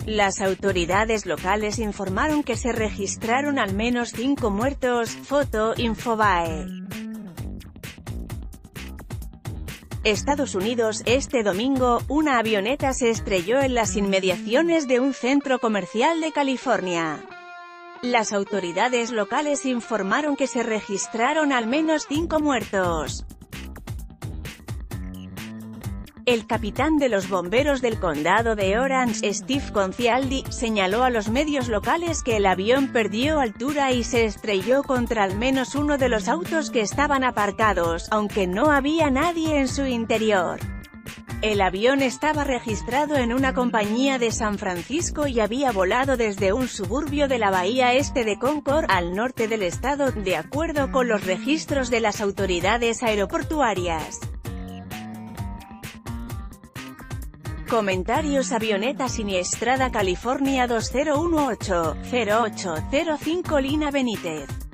Las autoridades locales informaron que se registraron al menos 5 muertos. Foto, Infobae. Estados Unidos. Este domingo, una avioneta se estrelló en las inmediaciones de un centro comercial de California. Las autoridades locales informaron que se registraron al menos 5 muertos. El capitán de los bomberos del condado de Orange, Steve Concialdi, señaló a los medios locales que el avión perdió altura y se estrelló contra al menos uno de los autos que estaban aparcados, aunque no había nadie en su interior. El avión estaba registrado en una compañía de San Francisco y había volado desde un suburbio de la bahía este de Concord, al norte del estado, de acuerdo con los registros de las autoridades aeroportuarias. Comentarios: avioneta siniestrada California 2018-0805 Lina Benítez.